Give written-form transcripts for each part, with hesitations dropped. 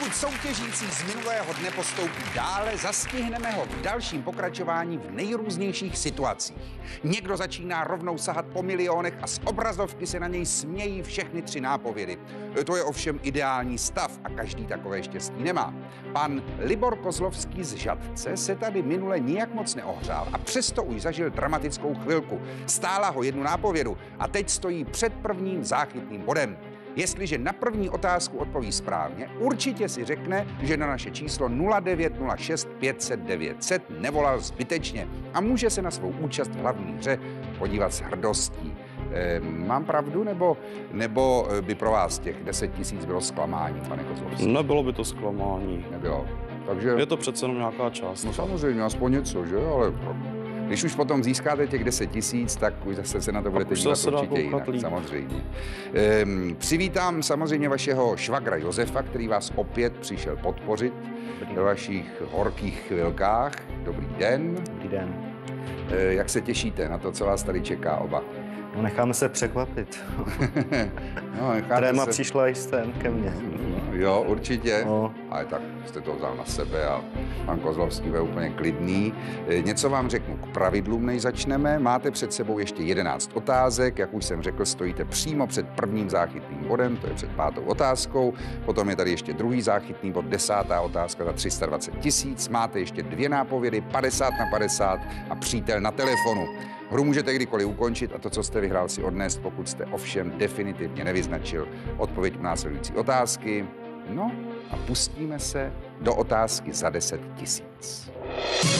Pokud soutěžící z minulého dne postoupí dále, zastihneme ho v dalším pokračování v nejrůznějších situacích. Někdo začíná rovnou sahat po milionech a z obrazovky se na něj smějí všechny 3 nápovědy. To je ovšem ideální stav a každý takové štěstí nemá. Pan Libor Kozlovský z Žatce se tady minule nijak moc neohřál a přesto už zažil dramatickou chvilku. Stála ho 1 nápovědu a teď stojí před prvním záchytným bodem. Jestliže na první otázku odpoví správně, určitě si řekne, že na naše číslo 0906 500 900 nevolal zbytečně a může se na svou účast v hlavní hře podívat s hrdostí. Mám pravdu, nebo by pro vás těch 10 000 bylo zklamání, pane Kozlovský? Nebylo by to zklamání. Nebylo. Takže... Je to přece jenom nějaká část. No samozřejmě, aspoň něco, že? Ale když už potom získáte těch 10 000, tak už zase se na to budete dívat určitě jinak, samozřejmě. Přivítám samozřejmě vašeho švagra Josefa, který vás opět přišel podpořit ve vašich horkých chvilkách. Dobrý den. Dobrý den. Jak se těšíte na to, co vás tady čeká oba? No, necháme se překvapit. Tréma přišla i sem ke mně. Jo, určitě. No. Ale tak jste to vzal na sebe a pan Kozlovský je úplně klidný. Něco vám řeknu k pravidlům, než začneme. Máte před sebou ještě 11 otázek. Jak už jsem řekl, stojíte přímo před prvním záchytným bodem, to je před 5. otázkou. Potom je tady ještě druhý záchytný bod, 10. otázka za 320 000. Máte ještě 2 nápovědy, 50 na 50 a přítel na telefonu. Hru můžete kdykoliv ukončit a to, co jste vyhrál, si odnést, pokud jste ovšem definitivně nevyznačil odpověď u následující otázky. No a pustíme se do otázky za 10 000.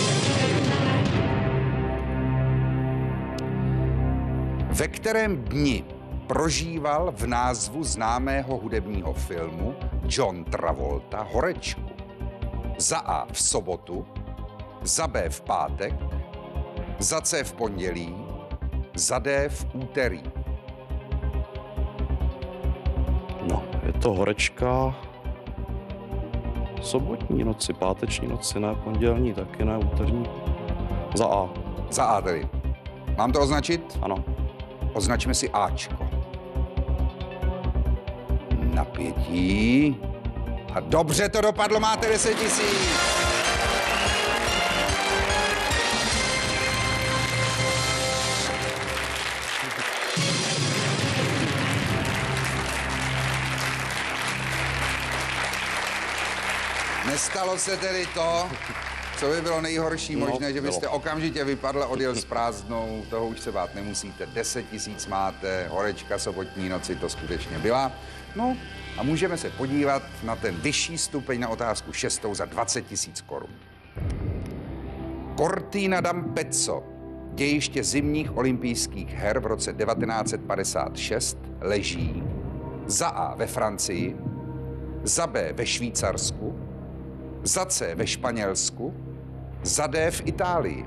Ve kterém dni prožíval v názvu známého hudebního filmu John Travolta horečku? Za A v sobotu, za B v pátek, za C v pondělí, za D v úterý. No, je to horečka sobotní noci, páteční noci, ne pondělní, taky ne úterní. Za A. Za A tedy. Mám to označit? Ano. Označme si Ačko. Napětí. A dobře to dopadlo, máte 10 000. Nestalo se tedy to, co by bylo nejhorší možné, že byste okamžitě vypadl a odjel s prázdnou, toho už se bát nemusíte. 10 000 máte, horečka sobotní noci to skutečně byla. No a můžeme se podívat na ten vyšší stupeň na otázku 6. za 20 000 korun. Cortina d'Ampezzo, dějiště zimních olympijských her v roce 1956, leží za A ve Francii, za B ve Švýcarsku, za C ve Španělsku, za D v Itálii.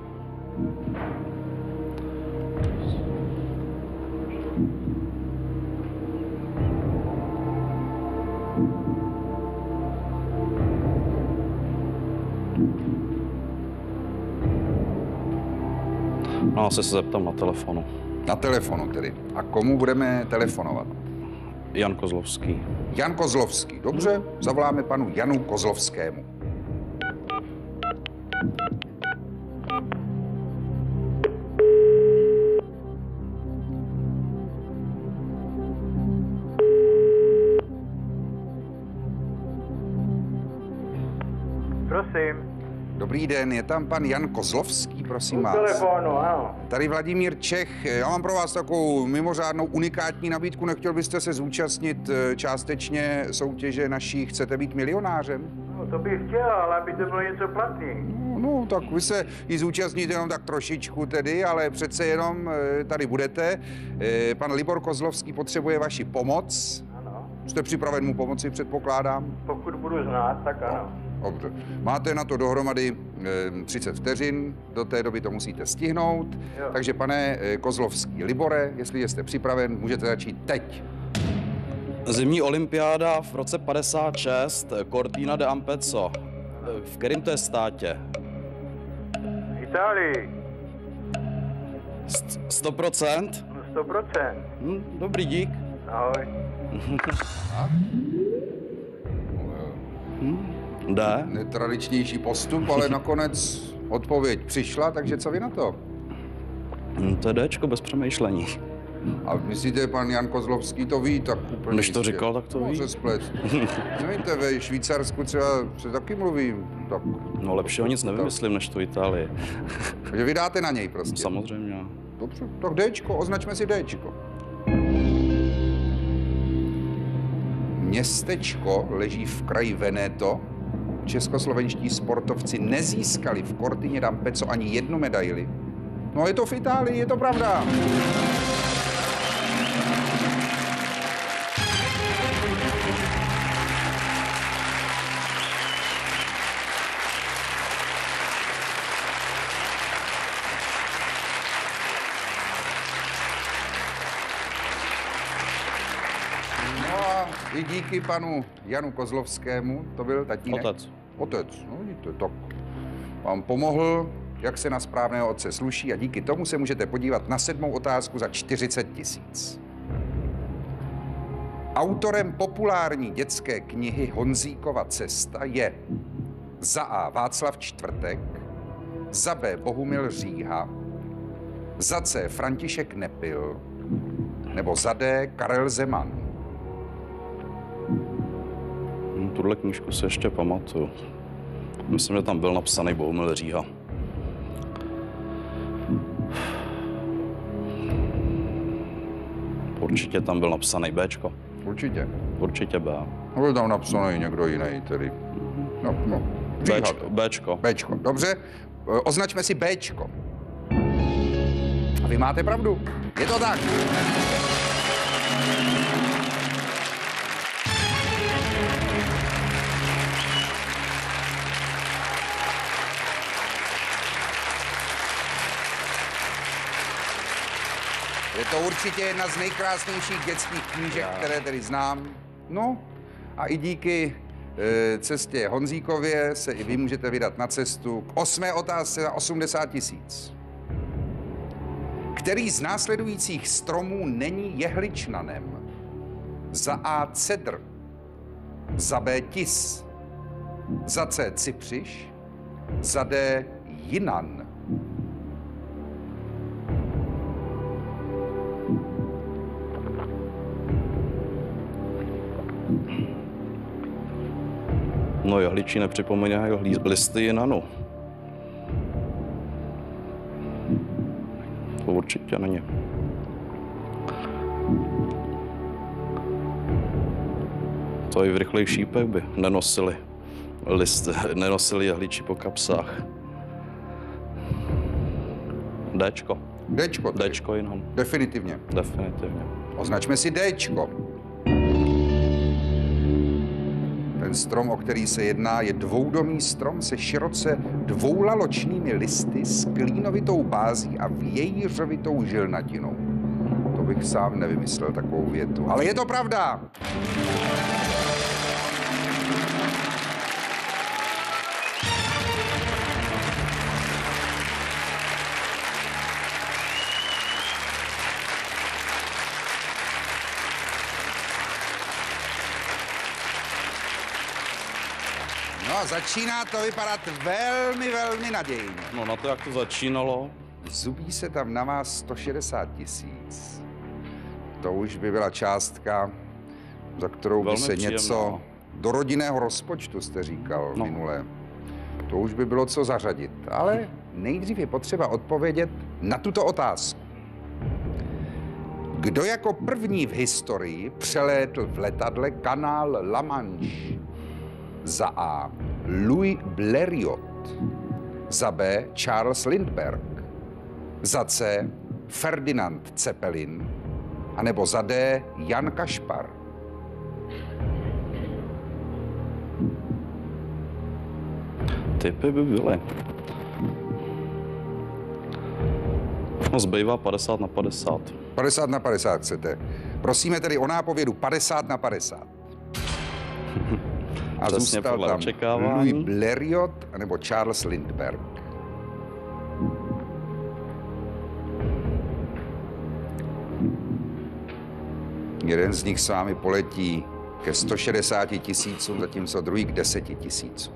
No, asi se zeptám na telefonu. Na telefonu tedy. A komu budeme telefonovat? Jan Kozlovský. Jan Kozlovský. Dobře, zavoláme panu Janu Kozlovskému. Prosím. Dobrý den, je tam pan Jan Kozlovský, prosím vás. Telefonu, ano. Tady Vladimír Čech, já mám pro vás takovou mimořádnou unikátní nabídku, nechtěl byste se zúčastnit částečně soutěže naší Chcete být milionářem? No, to bych chtěl, ale aby to bylo něco platný. No, tak vy se ji zúčastníte jenom tak trošičku tedy, ale přece jenom tady budete. Pan Libor Kozlovský potřebuje vaši pomoc. Ano. Jste připraven mu pomoci, předpokládám? Pokud budu znát, tak ano. Dobře. Máte na to dohromady 30 vteřin, do té doby to musíte stihnout. Jo. Takže pane Kozlovský Libore, jestli jste připraven, můžete začít teď. Zimní olympiáda v roce 56, Cortina d'Ampezzo. V kterém to je státě? Itálii. 100%? No 100%. Dobrý, dík. Ahoj. D. Netradičnější postup, ale nakonec odpověď přišla, takže co vy na to? To je Dčko, bez přemýšlení. A myslíte, pan Jan Kozlovský to ví, tak úplně Když to jistě. říkal, tak to No, ví. se splet. Nevíte, ve Švýcarsku třeba se taky mluví. Tak, No lepšího nic nevymyslím, než tu Itálii. že vy dáte na něj prostě. Samozřejmě. Dobře, tak Dčko, označme si Dčko. Městečko leží v kraji Veneto. Českoslovenští sportovci nezískali v Cortině d'Ampezzo ani jednu medaili. No je to v Itálii, je to pravda. No a i díky panu Janu Kozlovskému, to byl tatínek. Otec. Otec, no vidíte, tak vám pomohl, jak se na správného otce sluší a díky tomu se můžete podívat na 7. otázku za 40 000. Autorem populární dětské knihy Honzíkova cesta je za A. Václav Čtvrtek, za B. Bohumil Říha, za C. František Nepil, nebo za D. Karel Zeman. Tuhle knížku si ještě pamatuju. Myslím, že tam byl napsaný Bohumil Říha. Určitě tam byl napsaný Bčko. Určitě. Určitě B. Byl tam napsaný někdo jiný, tedy. No. Říha. Bčko. Bčko. Dobře, označme si Bčko. A vy máte pravdu. Je to tak. Je to určitě jedna z nejkrásnějších dětských knížek, které tedy znám. No a i díky cestě Honzíkově se i vy můžete vydat na cestu k 8. otázce za 80 000. Který z následujících stromů není jehličnanem? Za A cedr, za B tis, za C cypřiš, za D jinan. No jehličí nepřipomíná listy jinanu. To určitě není. To i v rychlých šípech by nenosili listy, nenosili jehličí po kapsách. Dčko. Dčko. tedy. Dčko jinan. Definitivně. Definitivně. Označme si Dčko. Ten strom, o který se jedná, je dvoudomý strom se široce dvoulaločnými listy s klínovitou bází a vějířovitou žilnatinou. To bych sám nevymyslel takovou větu, ale je to pravda! No a začíná to vypadat velmi, velmi nadějně. No na to, jak to začínalo, Zubí se tam na vás 160 000. To už by byla částka, za kterou by Velmi se příjemná. něco do rodinného rozpočtu, jste říkal No. minule. To už by bylo co zařadit. Ale nejdřív je potřeba odpovědět na tuto otázku. Kdo jako první v historii přelétl v letadle kanál La Manche? Za A. Louis Blériot. Za B. Charles Lindbergh. Za C. Ferdinand Zeppelin. A nebo za D. Jan Kašpar. typy by byly. No zbývá 50 na 50. 50 na 50 chcete. Prosíme tedy o nápovědu 50 na 50. A Přesně zůstal podle tam očekávání. Louis Blériot nebo Charles Lindbergh. Jeden z nich s vámi poletí ke 160 000, zatímco druhý k 10 000.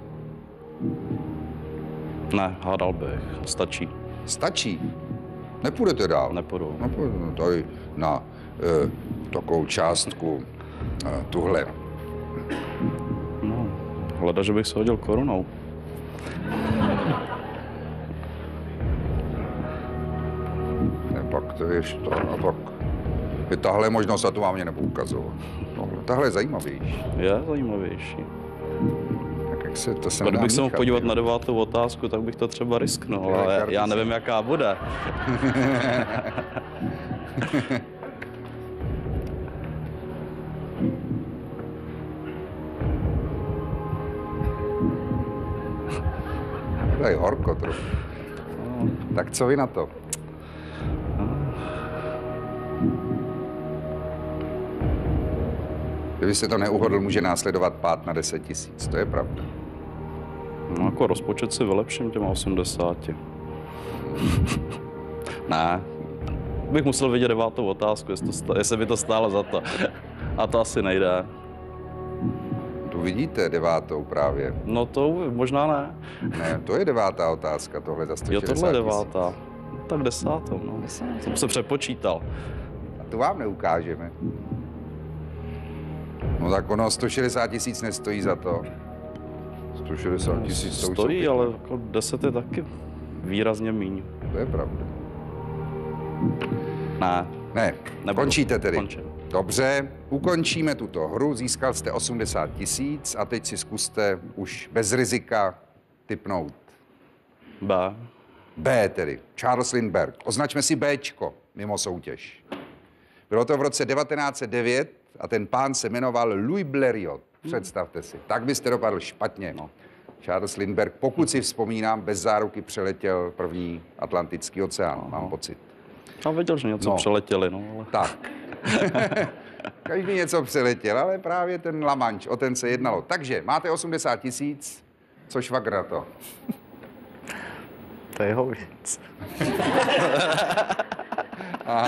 Ne, hádal bych. Stačí. Stačí? Nepůjdete dál? Nepůjdu. Nepůjdu tady na takovou částku, tuhle. No, hleda, že bych se hodil korunou. Pak to je to, a pak je tahle možnost, a tu vám mě nebudu ukazovat. Tahle je zajímavější. Je zajímavější. Tak jak se to se Kdybych se mohl podívat na 9. otázku, tak bych to třeba risknul, ale já nevím, jaká bude. To je horko trochu. Tak co vy na to? Kdybyste to neuhodl, může následovat pád na 10 000. To je pravda. No, jako rozpočet si vylepším těma 80. Ne, bych musel vidět 9. otázku, jestli by to stálo za to. A to asi nejde. Tu vidíte 9. právě. No to možná ne. Ne, to je 9. otázka, tohle za 160 Jo, 000. tohle je 9. No, tak 10. No. Jsem se přepočítal. A to vám neukážeme. No tak ono 160 000 nestojí za to. 160 000 stojí, ale jako 10 je taky výrazně míň. To je pravda. Ne. Ne, končíte tedy. Končím. Dobře, ukončíme tuto hru. Získal jste 80 000 a teď si zkuste už bez rizika tipnout. B. B tedy. Charles Lindbergh. Označme si Bčko mimo soutěž. Bylo to v roce 1909 a ten pán se jmenoval Louis Blériot. Představte si. Tak byste dopadl špatně. No. Charles Lindbergh, pokud si vzpomínám, bez záruky přeletěl první Atlantický oceán, mám pocit. Já věděl, že něco přeletěli, no ale... Tak. Každý něco přeletěl, ale právě ten La Manche, o ten se jednalo. Takže máte 80 000, co švagr na to? To je jeho věc. Aha.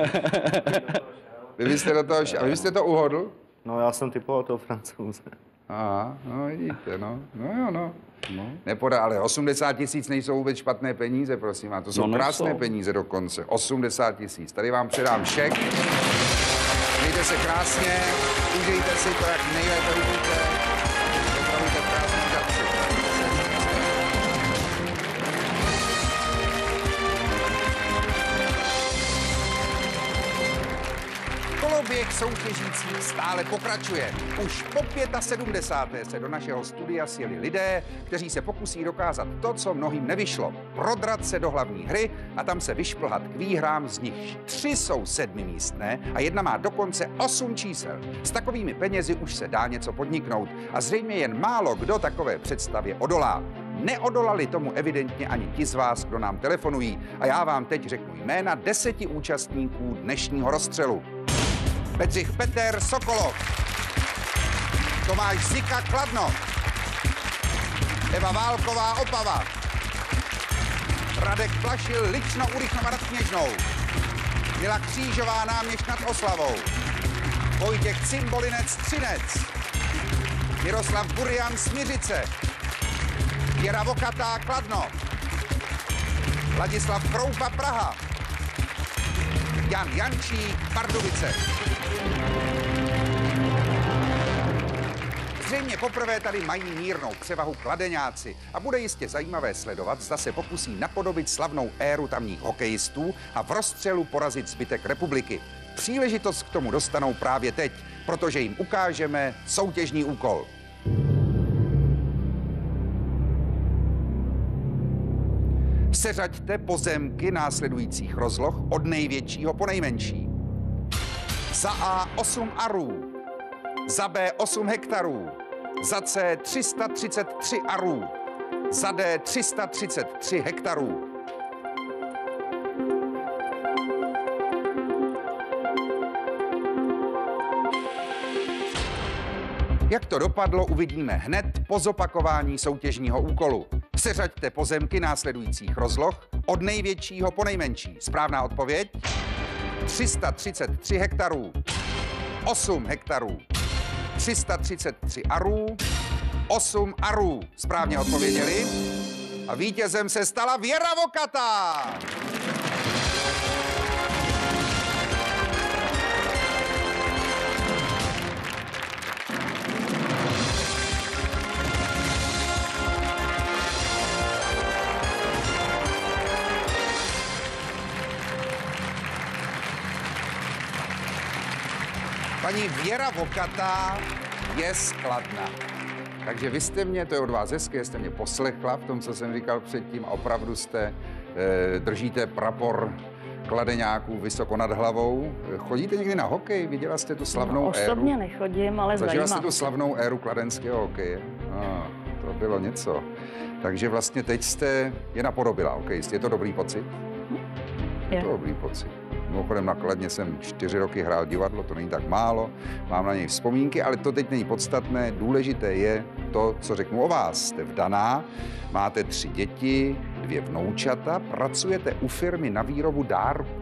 Vy byste to uhodl? No, já jsem typoval toho Francouze. Aha, no vidíte, no jo, no. Nepodá, ale 80 000 nejsou vůbec špatné peníze, prosím, a to jsou krásné peníze dokonce. 80 000. Tady vám předám šek. Mějte se krásně, užijte si to, jak nejlépe umíte. Opravujte krásný kapci. Koloběh soutěžících stále pokračuje. Už po 75. se do našeho studia sjeli lidé, kteří se pokusí dokázat to, co mnohým nevyšlo. Prodrat se do hlavní hry a tam se vyšplhat k výhrám, z nichž 3 jsou 7místné a jedna má dokonce 8 čísel. S takovými penězi už se dá něco podniknout a zřejmě jen málo kdo takové představě odolá. Neodolali tomu evidentně ani ti z vás, kdo nám telefonují. A já vám teď řeknu jména 10 účastníků dnešního rozstřelu. Bedřich Peter Sokolov, Tomáš Zika Kladno, Eva Válková Opava, Radek Plašil Lično u Rychnova nad Kněžnou, Mila Křížová Náměšť nad Oslavou, Vojtěch Cimbolinec Třinec, Miroslav Burian Smiřice, Věra Vokatá Kladno, Ladislav Kroupa Praha, Jan Jančík Pardubice. Zřejmě poprvé tady mají mírnou převahu kladeňáci a bude jistě zajímavé sledovat, zda se pokusí napodobit slavnou éru tamních hokejistů a v rozstřelu porazit zbytek republiky. Příležitost k tomu dostanou právě teď, protože jim ukážeme soutěžní úkol. Seřaďte pozemky následujících rozloh od největšího po nejmenší. Za A 8 arů, za B 8 hektarů, za C 333 arů, za D 333 hektarů. Jak to dopadlo, uvidíme hned po zopakování soutěžního úkolu. Seřaďte pozemky následujících rozloh od největšího po nejmenší. Správná odpověď? 333 hektarů, 8 hektarů, 333 arů, 8 arů správně odpověděli a vítězem se stala Věra Vokata. Paní Věra Vokata je z Kladna. Takže vy jste mě, to je od vás hezké, jste mě poslechla v tom, co jsem říkal předtím, a opravdu jste, držíte prapor kladeňáků vysoko nad hlavou. Chodíte někdy na hokej? Viděla jste tu slavnou éru? Osobně nechodím, ale Zažila zajímá. jste tu slavnou éru kladenského hokeje? To bylo něco. Takže vlastně teď jste je napodobila hokejist. Je to dobrý pocit? Je to dobrý pocit. Mimochodem na Kladně jsem 4 roky hrál divadlo, to není tak málo, mám na něj vzpomínky, ale to teď není podstatné. Důležité je to, co řeknu o vás. Jste vdaná, máte 3 děti, 2 vnoučata, pracujete u firmy na výrobu dárků.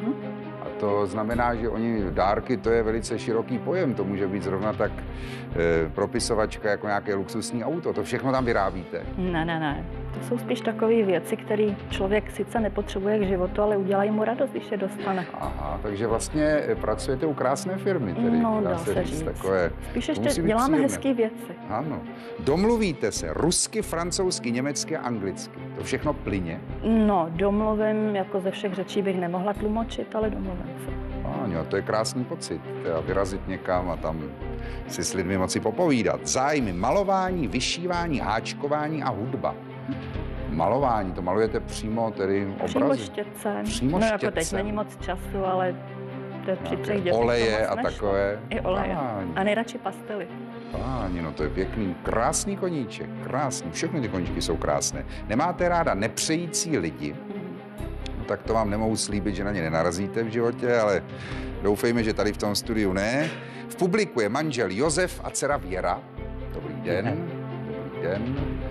A to znamená, že dárky, to je velice široký pojem, to může být zrovna tak propisovačka jako nějaké luxusní auto, to všechno tam vyrábíte. Ne. To jsou spíš takové věci, které člověk sice nepotřebuje k životu, ale udělají mu radost, když je dostane. Aha, takže vlastně pracujete u krásné firmy, tedy No, dá se říct. Takové. Spíš ještě děláme hezké věci. Ano. Domluvíte se rusky, francouzsky, německy a anglicky. To všechno plyně? No, domluvím, jako ze všech řečí bych nemohla tlumočit, ale domluvím se. Ano, to je krásný pocit. Teda vyrazit někam a tam si s lidmi moci popovídat. Zájmy malování, vyšívání, háčkování a hudba. Malování, to malujete přímo tedy obrazy? Přímo štětce. Přímo no štětce. jako teď není moc času, ale to je při 3 dětech. Oleje a nešlo. takové. I oleje. Páni. A nejradši pastely. Páni, no to je pěkný, krásný koníček, krásný. Všechny ty koníčky jsou krásné. Nemáte ráda nepřející lidi? No, tak to vám nemohu slíbit, že na ně nenarazíte v životě, ale doufejme, že tady v tom studiu ne. V publiku je manžel Josef a dcera Věra. Dobrý den. Dobrý den.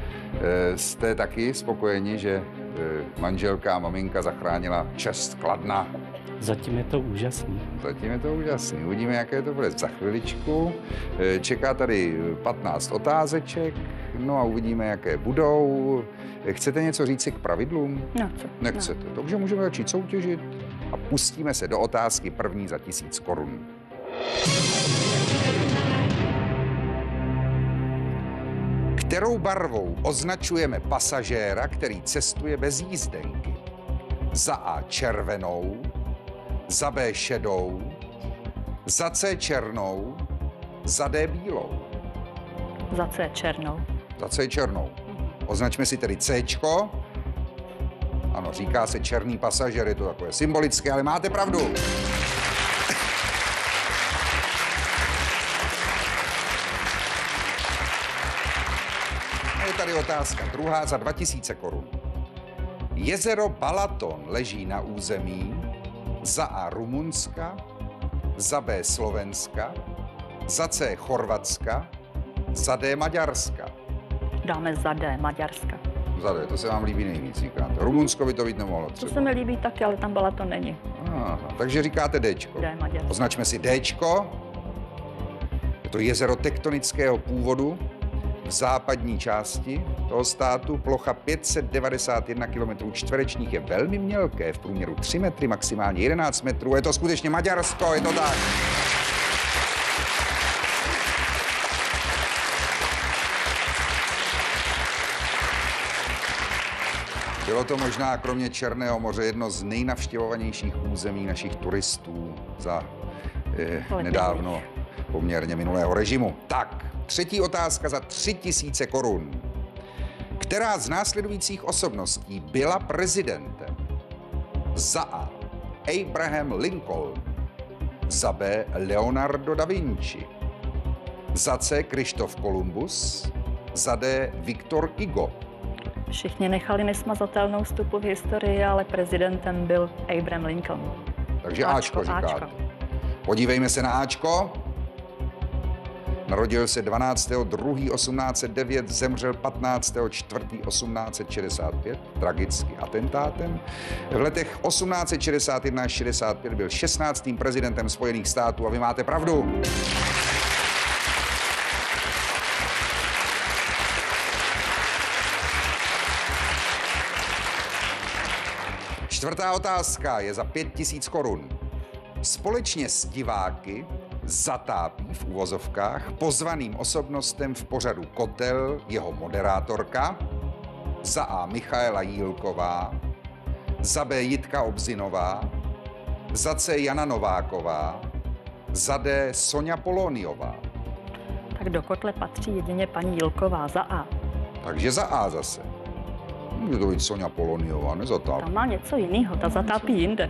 Jste taky spokojeni, že manželka a maminka zachránila čest Kladna? Zatím je to úžasný. Zatím je to úžasný. Uvidíme, jaké to bude za chviličku. Čeká tady 15 otázeček, no a uvidíme, jaké budou. Chcete něco říct k pravidlům? No co? Nechcete. Takže můžeme začít soutěžit a pustíme se do otázky první za 1000 korun. Kterou barvou označujeme pasažéra, který cestuje bez jízdenky? Za A červenou, za B šedou, za C černou, za D bílou. Za C černou. Za C černou. Označme si tedy Cčko. Ano, říká se černý pasažér, je to takové symbolické, ale máte pravdu. Je tady otázka druhá za 2000 korun. Jezero Balaton leží na území za A Rumunska, za B Slovenska, za C Chorvatska, za D Maďarska. Dáme za D, Maďarska. Za D, to se vám líbí nejvíc, říkáte. Rumunsko by to být nemohlo To třeba. se mi líbí taky, ale tam byla to není. Aha, takže říkáte Dčko. D, Maďarsko. Označme si Dčko. Je to jezero tektonického původu v západní části toho státu. Plocha 591 km čtverečních je velmi mělké, v průměru 3 metry, maximálně 11 metrů. Je to skutečně Maďarsko, je to tak. Bylo to možná kromě Černého moře jedno z nejnavštěvovanějších území našich turistů za nedávno poměrně minulého režimu. Tak, třetí otázka za 3000 korun. Která z následujících osobností byla prezidentem? Za A. Abraham Lincoln. Za B. Leonardo da Vinci. Za C. Krištof Kolumbus. Za D. Viktor Hugo. Všichni nechali nesmazatelnou stopu v historii, ale prezidentem byl Abraham Lincoln. Takže Ačko říkáte. Ačko. Podívejme se na Ačko. Narodil se 12.2.1809, zemřel 15.4.1865, tragicky atentátem. V letech 1861 až 65 byl 16. prezidentem Spojených států a vy máte pravdu. Čtvrtá otázka je za 5000 korun. Společně s diváky zatápí v uvozovkách pozvaným osobnostem v pořadu Kotel jeho moderátorka za A. Michaela Jílková, za B. Jitka Obzinová, za C. Jana Nováková, za D. Sonja Poloniová. Tak do kotle patří jedině paní Jílková za A. Takže za A zase. Může to být Sonja Poloniová, nezatápí. Ta má něco jiného, ta zatápí jinde.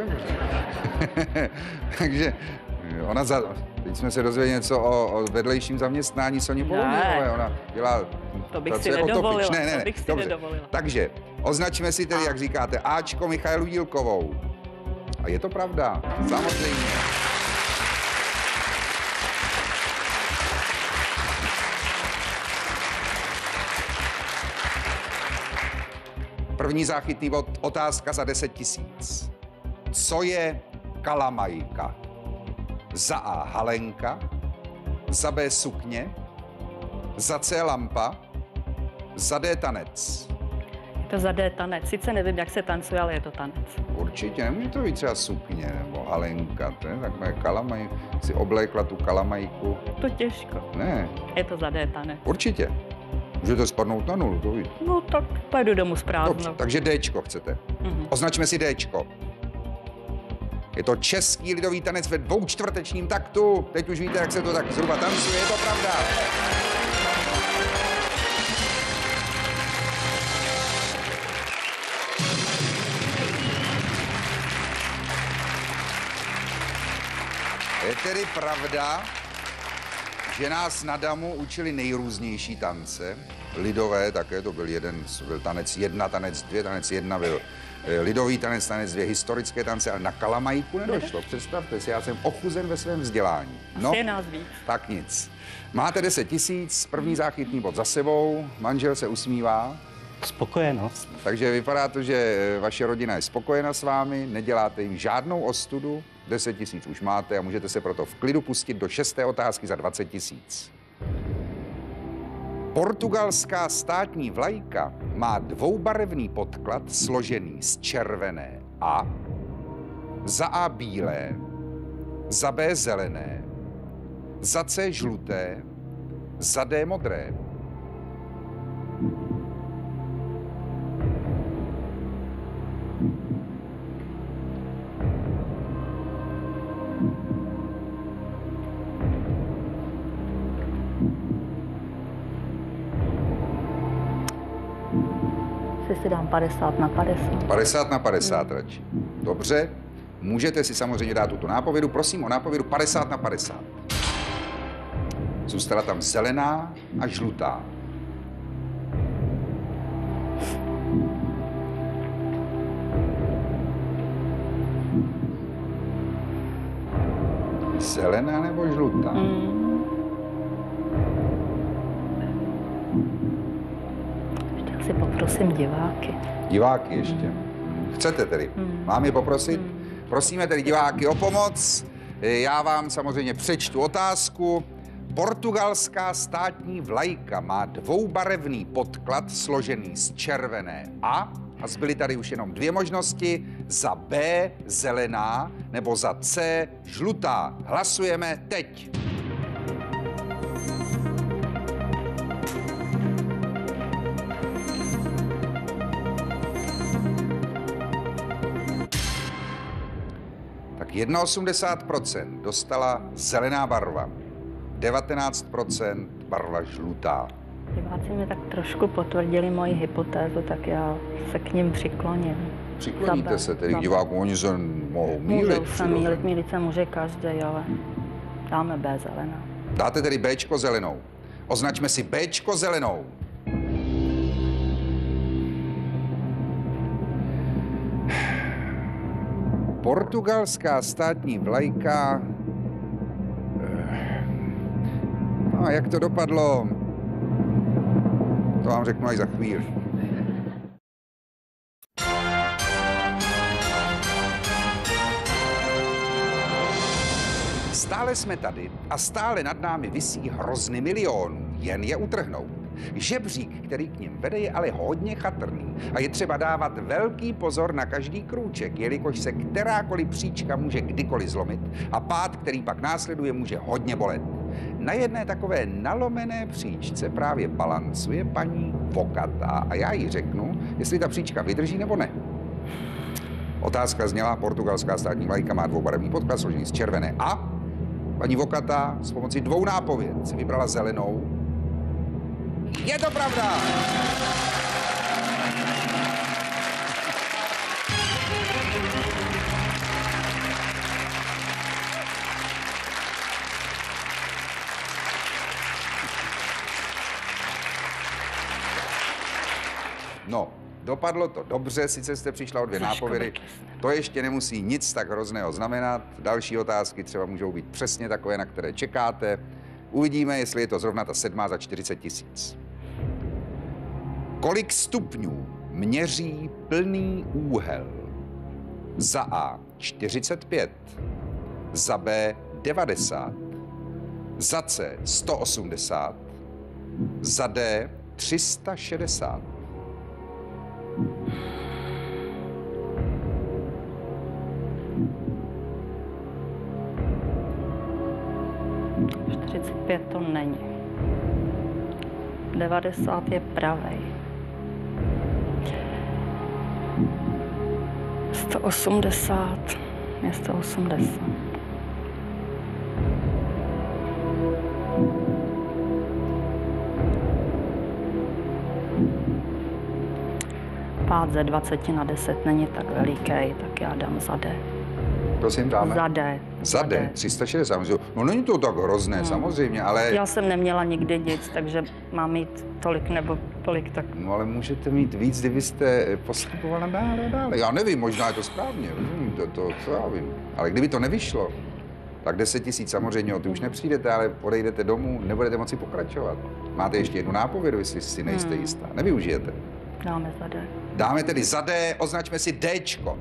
Takže ona teď jsme se dozvěděli něco o vedlejším zaměstnání Soni Poloniové. Ona dělá... To bych si nedovolila. Ne. To bych si nedovolila. Takže označíme si tedy, jak říkáte, Ačko Michaelu Jílkovou. A je to pravda, samozřejmě. První záchytný bod, otázka za 10 000. Co je kalamajka? Za A. Halenka, za B. Sukně, za C. Lampa, za D. Tanec. Je to za D tanec. Sice nevím, jak se tancuje, ale je to tanec. Určitě, nemůže to být třeba sukně nebo halenka, to je takové kalamaj, si oblékla tu kalamajku. To těžko. Ne, Je to za D tanec. určitě. Můžete spadnout na nulu, to víš. No tak pojedu domů s prázdnou. Dobře, takže Dčko chcete. Označme si Dčko. Je to český lidový tanec ve 2/4 taktu. Teď už víte, jak se to tak zhruba tancuje, je to pravda. Je tedy pravda, že nás na Damu učili nejrůznější tance. Lidové také, to byl byl tanec 1, tanec 2, tanec 1 byl lidový tanec, tanec 2, historické tance, ale na kalamajku nedošlo. Představte si, já jsem ochuzen ve svém vzdělání. No, Je nás víc. tak nic. Máte 10 000, první záchytný bod za sebou, manžel se usmívá, Spokojenost. takže vypadá to, že vaše rodina je spokojena s vámi, neděláte jim žádnou ostudu, 10 000 už máte a můžete se proto v klidu pustit do 6. otázky za 20 000. Portugalská státní vlajka má dvoubarevný podklad složený z červené A, za A bílé, za B zelené, za C žluté, za D modré. Si dám 50 na 50. 50 na 50 radši. Dobře, můžete si samozřejmě dát tuto nápovědu. Prosím o nápovědu 50 na 50. Zůstala tam zelená a žlutá. Zelená nebo žlutá? Ještě si poprosím diváky. Diváky ještě. Chcete tedy? Mám je poprosit? Prosíme tedy diváky o pomoc. Já vám samozřejmě přečtu otázku. Portugalská státní vlajka má dvoubarevný podklad složený z červené A zbyly tady už jenom dvě možnosti. Za B zelená nebo za C žlutá. Hlasujeme teď. Tak 81% dostala zelená barva, 19% barva žlutá. Diváci mi tak trošku potvrdili moji hypotézu, tak já se k ním přikloním. Přikloníte se tedy k divákům, oni se mohou mýlit. Můžou se mýlit se může každý, ale dáme B zelená. Dáte tedy Bčko zelenou. Označme si Bčko zelenou. Portugalská státní vlajka. No a jak to dopadlo, to vám řeknu až za chvíli. Stále jsme tady a stále nad námi visí hrozny milionů. jen je utrhnout. Žebřík, který k nim vede, je ale hodně chatrný a je třeba dávat velký pozor na každý krůček, jelikož se kterákoliv příčka může kdykoliv zlomit a pád, který pak následuje, může hodně bolet. Na jedné takové nalomené příčce právě balancuje paní Vokatá a já jí řeknu, jestli ta příčka vydrží nebo ne. Otázka zněla, portugalská státní vlajka má dvoubarevný podklad složený z červené a paní Vokatá s pomocí dvou nápověd si vybrala zelenou. Je to pravda! No, dopadlo to dobře, sice jste přišla o 2 nápovědy. To ještě nemusí nic tak hrozného znamenat. Další otázky třeba můžou být přesně takové, na které čekáte. Uvidíme, jestli je to zrovna ta 7. za 40 000. Kolik stupňů měří plný úhel? Za A 45, za B 90, za C 180, za D 360. To není. 90 je pravej. 180 je 180. Pád ze 20 na 10 není tak veliký, tak já dám za D. Prosím, dáme? Za D. Za D, 360. No není to tak hrozné, samozřejmě, ale... Já jsem neměla nikdy nic, takže mám mít tolik nebo tolik tak. No ale můžete mít víc, kdybyste postupovala dále a dále. Já nevím, možná je to správně, rozumím, to co já vím. Ale kdyby to nevyšlo, tak 10 000 samozřejmě, o ty už nepřijdete, ale odejdete domů, nebudete moci pokračovat. Máte ještě jednu nápovědu, jestli si nejste jistá. Nevyužijete. Dáme za D. Dáme tedy za D, označme si Dčko.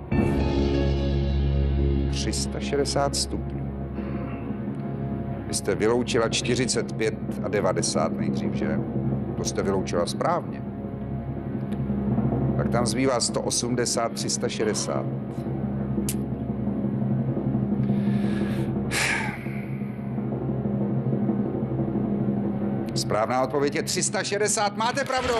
360 stupňů. Vy jste vyloučila 45 a 90 nejdřív, že? To jste vyloučila správně. Tak tam zbývá 180, 360. Správná odpověď je 360. Máte pravdu!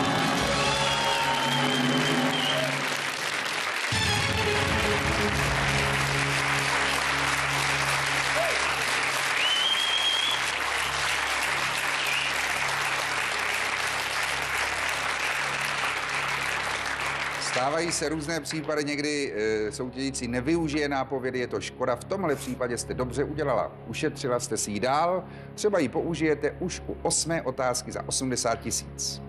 Stávají se různé případy, někdy soutěžící nevyužije nápovědy, je to škoda. V tomhle případě jste dobře udělala. Ušetřila jste si ji dál, třeba ji použijete už u 8. otázky za 80 000.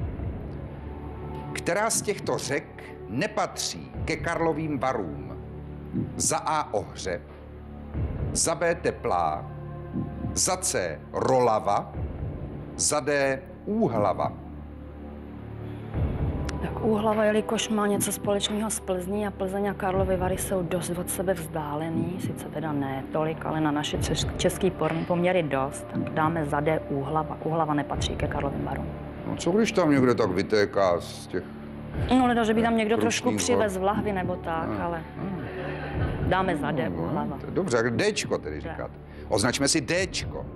Která z těchto řek nepatří ke Karlovým Varům? Za A Ohře, za B Teplá, za C Rolava, za D Úhlava. Tak Úhlava, jelikož má něco společného s Plzní a Plzeň a Karlovy Vary jsou dost od sebe vzdálený, sice teda ne tolik, ale na naše český poměry dost, tak dáme za D Úhlava. Úhlava nepatří ke Karlovým Varům. No co když tam někde tak vytéká z těch... No leda, že by tam někdo trošku Krušných přivez v lahvi nebo tak, ale dáme za D Úhlava. Dobře, tak Dčko tedy říkáte. Označme si Dčko.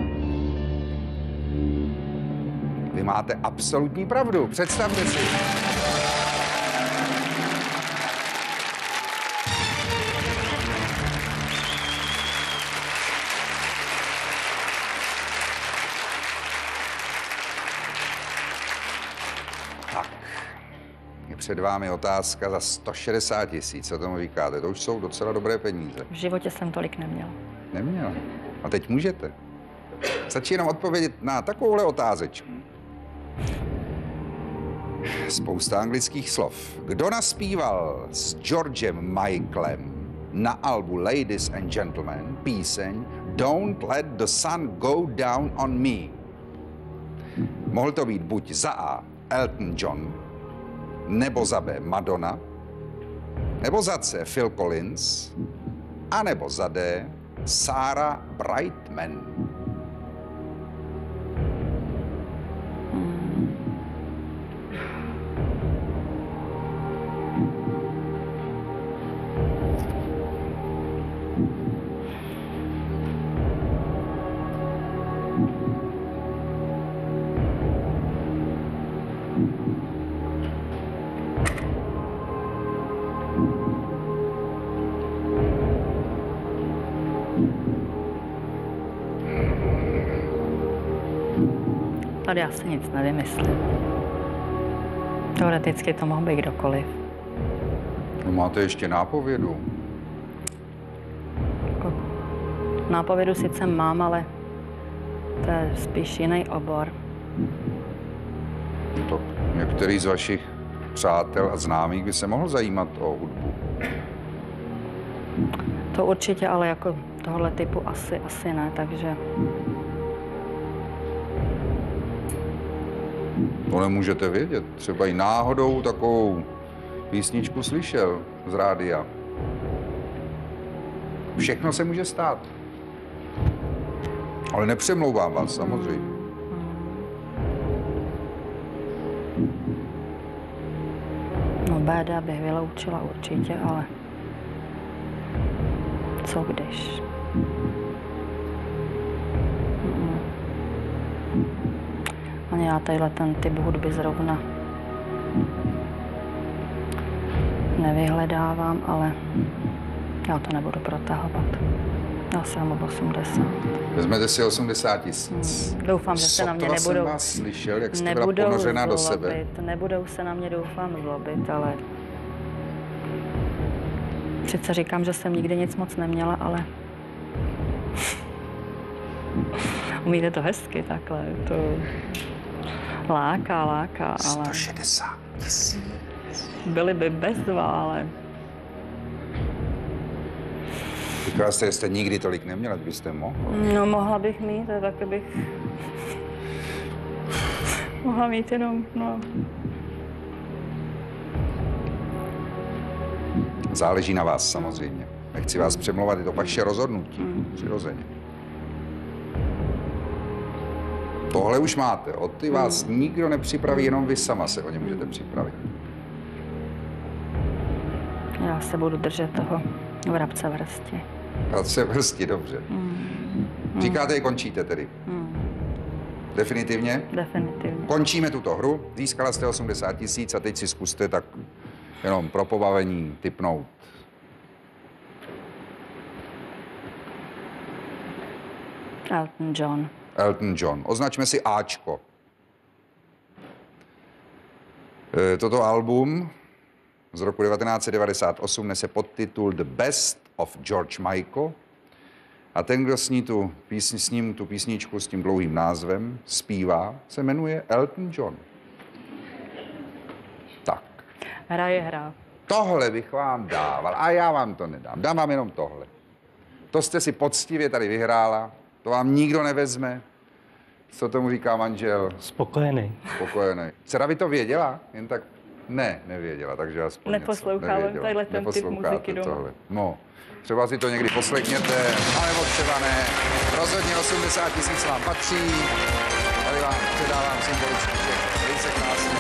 Vy máte absolutní pravdu, představte si. Tak, je před vámi otázka za 160 000, co tomu říkáte? To už jsou docela dobré peníze. V životě jsem tolik neměla. Neměla. A teď můžete. Stačí jenom odpovědět na takovouhle otázečku. Spousta anglických slov. Kdo naspíval s Georgem Michaelem na albu Ladies and Gentlemen píseň Don't Let the Sun Go Down on Me? Mohl to být buď za A Elton John, nebo za B Madonna, nebo za C Phil Collins, anebo za D Sarah Brightman. tady asi nic nevymyslím. Teoreticky to mohl být kdokoliv. No máte ještě nápovědu. Nápovědu sice mám, ale to je spíš jiný obor. To některý z vašich přátel a známých by se mohl zajímat o hudbu. To určitě, ale jako tohle typu asi ne, takže... To nemůžete vědět. Třeba i náhodou takovou písničku slyšel z rádia. Všechno se může stát. Ale nepřemlouvám vás, samozřejmě. No BD bych vyloučila určitě, ale... Co když? Ani já tadyhle ten typ hudby zrovna nevyhledávám, ale já to nebudu protahovat. Já jsem o 80. Vezmete si 80 000. Doufám, že se na mě nebudou... jsem vás slyšel, jak jste byla ponořená do sebe. Nebudou se na mě, doufám, zlobit, ale... Přece říkám, že jsem nikdy nic moc neměla, ale... Umíte to hezky takhle, to... Láká, ale... 160 000. Byly by bezva, ale... Říkala jste, že jste nikdy tolik neměla, kdybyste mohla. No, mohla bych mít, to taky bych... Mohla mít jenom, no... Záleží na vás samozřejmě. Nechci vás přemlouvat, je to vaše rozhodnutí, přirozeně. Tohle už máte, o ty vás nikdo nepřipraví, jenom vy sama se o ně můžete připravit. Já se budu držet toho vrabce vrsti. Vrabce vrsti, dobře. Říkáte, že končíte tedy? Definitivně? Definitivně. Končíme tuto hru, získala jste 80 000 a teď si zkuste tak jenom pro pobavení tipnout. Elton John. Elton John. Označme si Ačko. Toto album z roku 1998 nese podtitul The Best of George Michael a ten, kdo sní s ním tu písničku s tím dlouhým názvem zpívá, se jmenuje Elton John. Tak. Hra. Tohle bych vám dával a já vám to nedám. Dám vám jenom tohle. To jste si poctivě tady vyhrála, to vám nikdo nevezme. Co tomu říká manžel? Spokojený. Spokojený. Dcera by to věděla? Jen tak nevěděla, takže aspoň Neposlouchám tadyhle ten typ muziky doma. Tohle. No, třeba si to někdy poslechněte, anebo třeba ne. Rozhodně 80 000 vám patří. Tady vám předávám symbolický ček. Dej se krásně.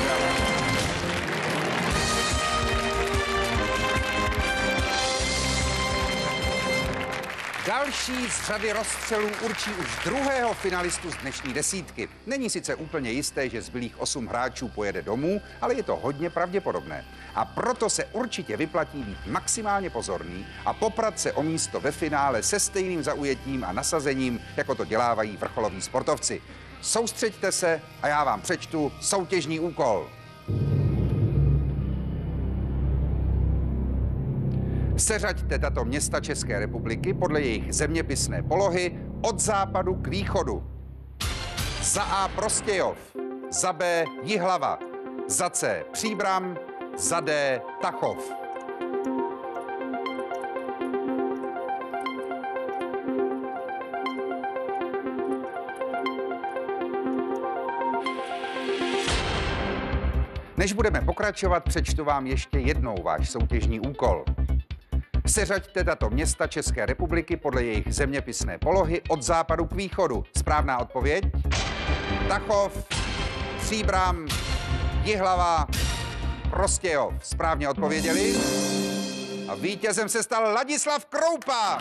Další z řady rozstřelů určí už druhého finalistu z dnešní desítky. Není sice úplně jisté, že zbylých 8 hráčů pojede domů, ale je to hodně pravděpodobné. A proto se určitě vyplatí být maximálně pozorný a poprat se o místo ve finále se stejným zaujetím a nasazením, jako to dělávají vrcholoví sportovci. Soustřeďte se a já vám přečtu soutěžní úkol. Seřaďte tato města České republiky podle jejich zeměpisné polohy od západu k východu. Za A Prostějov, za B Jihlava, za C Příbram, za D Tachov. Než budeme pokračovat, přečtu vám ještě jednou váš soutěžní úkol. Seřaďte tato města České republiky podle jejich zeměpisné polohy od západu k východu. Správná odpověď? Tachov, Příbram, Jihlava, Prostějov. Správně odpověděli? A vítězem se stal Ladislav Kroupa.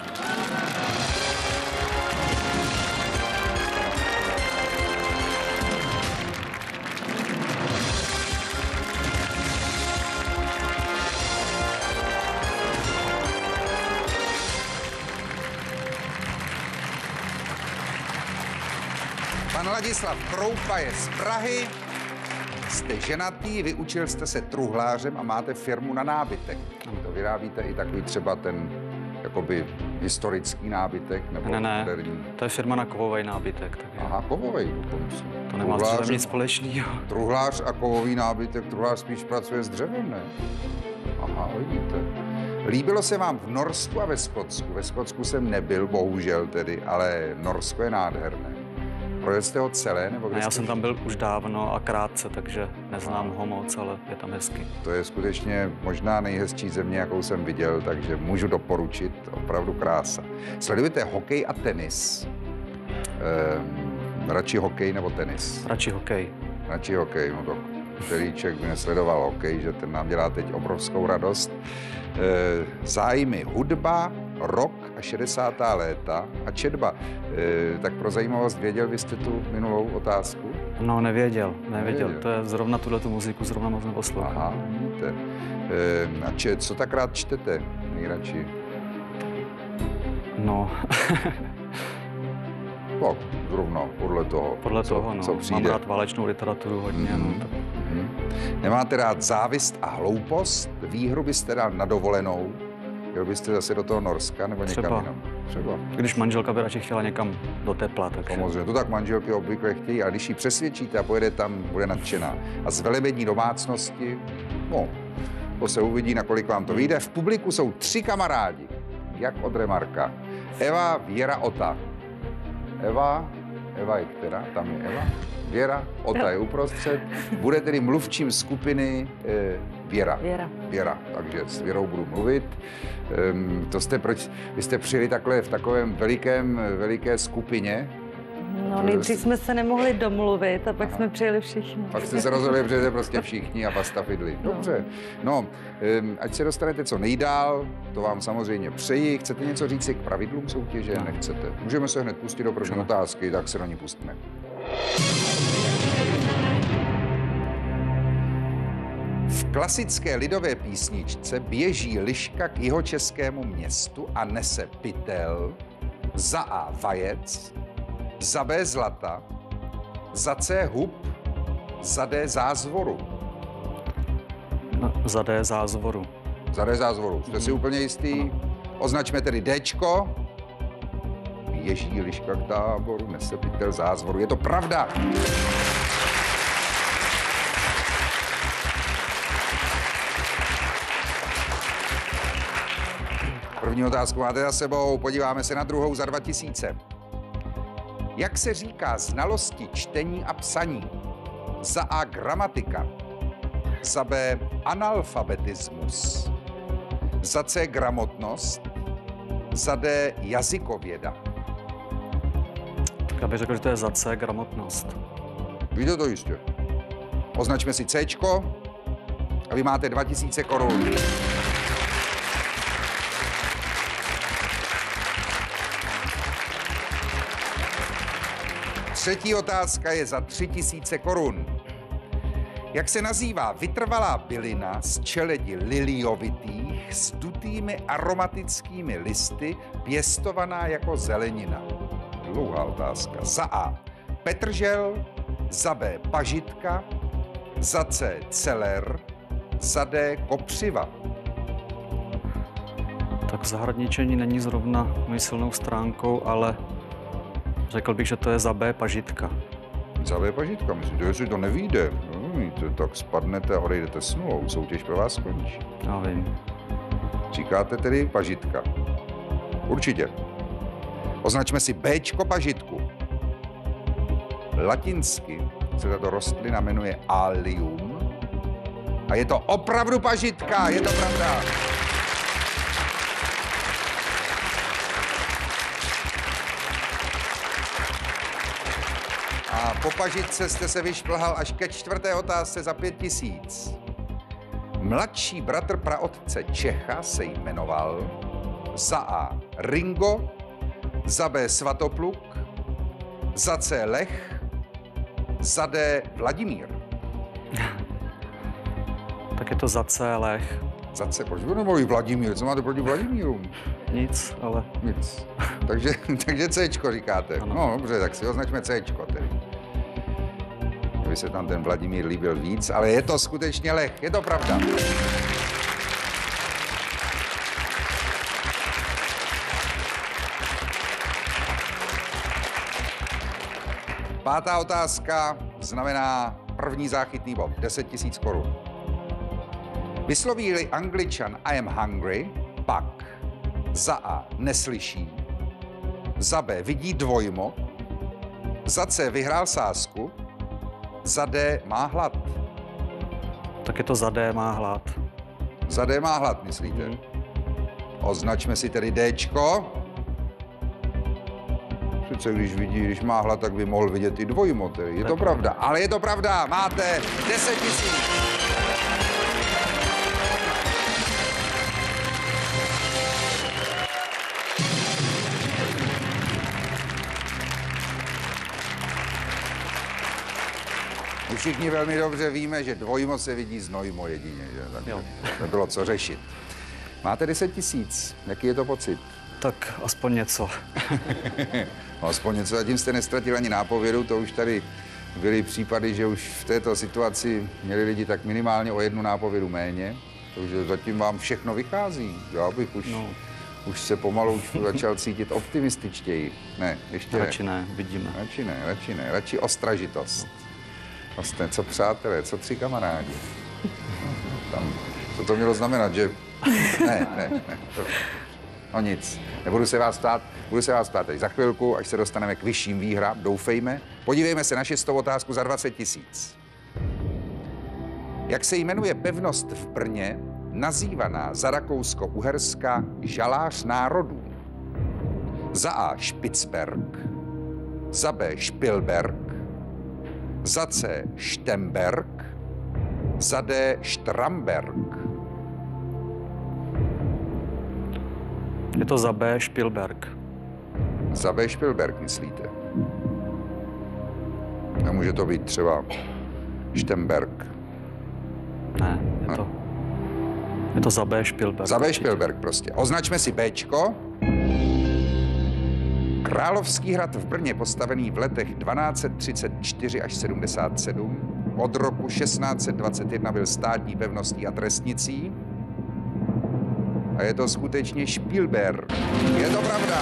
Pan Ladislav Kroupa je z Prahy. Jste ženatý, vyučil jste se truhlářem a máte firmu na nábytek. To vyrábíte i takový třeba ten jakoby historický nábytek nebo Ne, moderní? to je firma na kovový nábytek. Takže Aha, kovovej dokonce. to nemá s dřevem nic společného. Truhlář a kovový nábytek, truhlář spíš pracuje s dřevem, ne? Aha, vidíte. Líbilo se vám v Norsku a ve Skotsku? Ve Skotsku jsem nebyl, bohužel tedy, ale Norsko je nádherné. Projel jste ho celé, nebo kde Já jste jsem tam žil? byl už dávno a krátce, takže neznám ho moc, ale je tam hezky. To je skutečně možná nejhezčí země, jakou jsem viděl, takže můžu doporučit, opravdu krása. Sledujete hokej a tenis? Radši hokej nebo tenis? Radši hokej. Radši hokej, no to Pelíček by nesledoval hokej, že ten nám dělá teď obrovskou radost. Zájmy hudba, rock a 60. léta a četba. Tak pro zajímavost, věděl byste tu minulou otázku? No, nevěděl. Nevěděl. To je zrovna tu muziku, zrovna moc neposlouchám. Aha, vidíte. A co tak rád čtete nejradši? No, No, zrovna podle toho. podle co, toho, no. Co Mám přijde. rád válečnou literaturu hodně, no. Tak Nemáte rád závist a hloupost? Výhru byste dal na dovolenou? Jel byste zase do toho Norska nebo někam Třeba. jinam? Třeba. když manželka by radši chtěla někam do tepla, takže... Samozřejmě, to tak manželky obvykle chtějí, a když ji přesvědčíte a pojede tam, bude nadšená. A z velebední domácnosti, no, to se uvidí, nakolik vám to vyjde. V publiku jsou 3 kamarádi, jak od Remarka. Eva, Věra, Ota. Eva je která? Tam je Eva. Věra, Ota je uprostřed. Bude tedy mluvčím skupiny Věra. Věra, takže s Věrou budu mluvit. To jste proč? Vy jste přijeli takhle v takovém veliké skupině? No, nejdřív jsme se nemohli domluvit a pak jsme přijeli všichni. Pak jste se rozhodli, že jste prostě všichni a basta fidli. Dobře. No, ať se dostanete co nejdál, to vám samozřejmě přeji. Chcete něco říct k pravidlům soutěže? No. Nechcete. Můžeme se hned pustit do první otázky, tak se do ní pustíme. V klasické lidové písničce běží liška k jihočeskému městu a nese pytel, za A vajec, za B zlata, za C hub, za D zázvoru. No, za D zázvoru. Za D zázvoru. Jste si úplně jistý? Označme tedy Dčko. Běží liška k táboru, nese pytel zázvoru. Je to pravda. První otázku máte za sebou, podíváme se na druhou za 2000. Jak se říká znalosti čtení a psaní? Za A gramatika, za B analfabetismus, za C gramotnost, za D jazykověda. Tak já bych řekl, že to je za C gramotnost. Víte to jistě. Označme si Cčko a vy máte 2000 korun. Třetí otázka je za 3000 korun. Jak se nazývá vytrvalá bylina z čeledi liliovitých s dutými aromatickými listy pěstovaná jako zelenina? Dlouhá otázka. Za A petržel, za B pažitka, za C celer, za D kopřiva. Tak zahradničení není zrovna mojí silnou stránkou, ale řekl bych, že to je za B pažitka. Za B pažitka, myslíte, jestli to nevyjde, tak spadnete a odejdete s nulou, soutěž pro vás skončí. Já vím. Říkáte tedy pažitka. Určitě. Označme si Bčko pažitku. Latinsky se tato rostlina jmenuje Allium a je to opravdu pažitka, je to pravda. A po pažitce jste se vyšplhal až ke 4. otázce za 5000. Mladší bratr praotce Čecha se jmenoval za A Ringo, za B Svatopluk, za C Lech, za D Vladimír. Tak je to za C Lech. Za C, proč vy nemluví Vladimír? Co máte proti Vladimírům? Nic, ale Nic. Takže Cčko říkáte. Ano. No dobře, tak si označme Cčko tedy. se tam ten Vladimír líbil víc, ale je to skutečně Lech, je to pravda. Pátá otázka znamená první záchytný bod, 10 000 korun. Vysloví-li Angličan I am hungry, pak za A neslyší, za B vidí dvojmo, za C vyhrál sázku, za D má hlad. Tak je to za D má hlad. Za D má hlad, myslíte? Označme si tedy Dčko. Přece když má hlad, tak by mohl vidět i dvojmo, tedy. Je to pravda, ale je to pravda, máte 10 000. My všichni velmi dobře víme, že dvojmo se vidí znojmo jedině, že? Tak nebylo co řešit. Máte 10 000, jaký je to pocit? Tak aspoň něco. No, aspoň něco, zatím jste nestratil ani nápovědu, to už tady byly případy, že už v této situaci měli lidi tak minimálně o jednu nápovědu méně, takže zatím vám všechno vychází. Já bych už se pomalu začal cítit optimističtěji. Ne, ještě radši ne, vidíme. Radši ne, radši ostražitost. Vlastně, co přátelé, co 3 kamarádi. Tam, co to mělo znamenat, že... Ne. No nic, nebudu se vás ptát, budu se vás ptát teď za chvilku, až se dostaneme k vyšším výhrám, doufejme. Podívejme se na 6. otázku za 20 000. Jak se jmenuje pevnost v Brně, nazývaná za Rakousko-Uherska žalář národů? Za A Špicberg, za B Špilberg, za C Štemberg, za D Štramberg. Je to za B Špilberg. Za B Špilberg, myslíte? Nemůže to být třeba Štemberg. Ne, je to za B Špilberg. Za B Špilberg prostě. Označme si Bčko. Královský hrad v Brně, postavený v letech 1234 až 77, od roku 1621 byl státní pevností a trestnicí. A je to skutečně Špilberg. Je to pravda.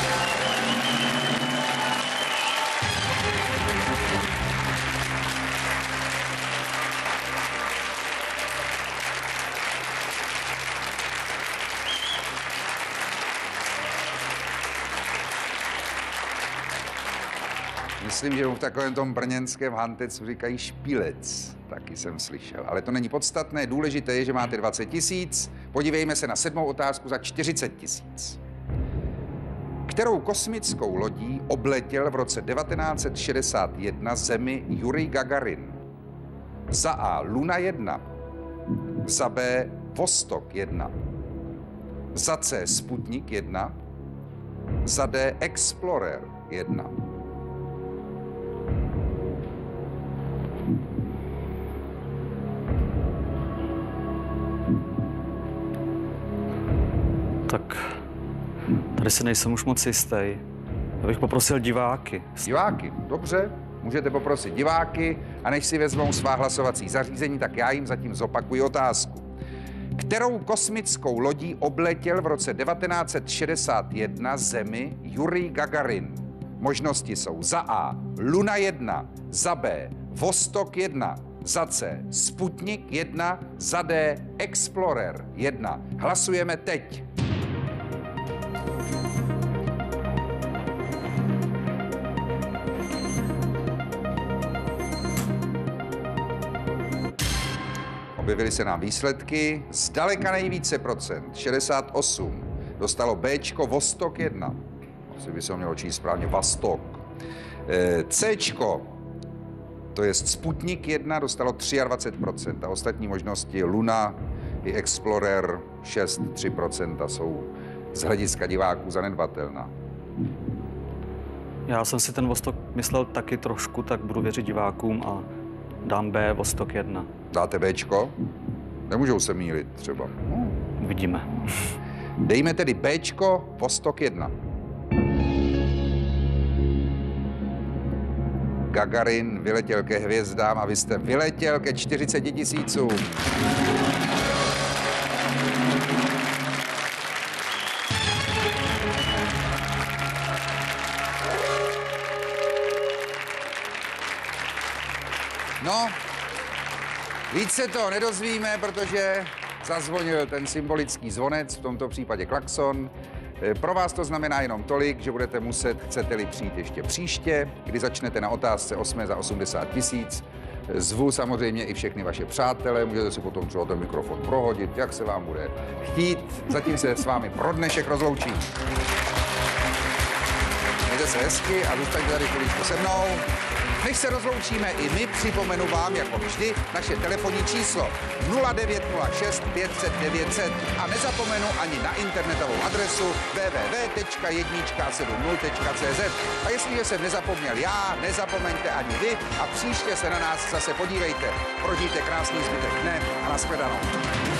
Myslím, že v takovém tom brněnském Hantecu říkají špilec. Taky jsem slyšel. Ale to není podstatné. Důležité je, že máte 20 000. Podívejme se na 7. otázku za 40 000. Kterou kosmickou lodí obletěl v roce 1961 Zemi Jurij Gagarin? Za A Luna 1, za B Vostok 1, za C Sputnik 1, za D Explorer 1. Tak tady si nejsem už moc jistý. Já bych poprosil diváky. Diváky, dobře, můžete poprosit diváky a než si vezmou svá hlasovací zařízení, tak já jim zatím zopakuji otázku. Kterou kosmickou lodí obletěl v roce 1961 Zemi Jurij Gagarin? Možnosti jsou za A Luna 1, za B Vostok 1, za C Sputnik 1, za D Explorer 1. Hlasujeme teď. Objevily se nám výsledky. Zdaleka nejvíce procent, 68, dostalo Bčko Vostok 1. Asi by se ho mělo číst správně Vostok. Cčko, to je Sputnik 1, dostalo 23% a ostatní možnosti Luna i Explorer 3% jsou z hlediska diváků zanedbatelná. Já jsem si ten Vostok myslel taky trošku, tak budu věřit divákům a dám B Vostok 1. Dáte Bčko? Nemůžou se mýlit třeba. Uvidíme. Dejme tedy Bčko Vostok 1. Gagarin vyletěl ke hvězdám a vy jste vyletěl ke 40 000. No, víc se to nedozvíme, protože zazvonil ten symbolický zvonec, v tomto případě klakson. Pro vás to znamená jenom tolik, že budete muset, chcete-li přijít ještě příště, kdy začnete na otázce 8 za 80 000. Zvu samozřejmě i všechny vaše přátele, můžete si potom třeba ten mikrofon prohodit, jak se vám bude chtít. Zatím se s vámi pro dnešek rozloučím. Mějte se hezky a zůstaňte tady chviličku se mnou. Než se rozloučíme i my, připomenu vám, jako vždy, naše telefonní číslo 0906 500 900 a nezapomenu ani na internetovou adresu www.jednička70.cz. A jestliže jsem nezapomněl já, nezapomeňte ani vy a příště se na nás zase podívejte. Prožijte krásný zbytek dne a nashledanou.